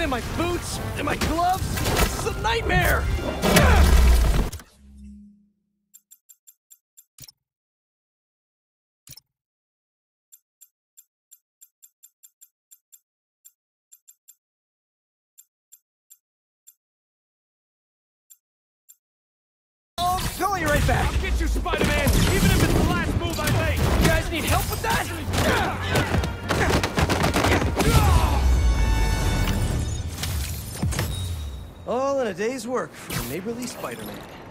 and my boots, and my gloves. This is a nightmare! Calling you right back. I'll get you, Spider-Man, even if it's the last move I make. You guys need help with that? All in a day's work for neighborly Spider-Man.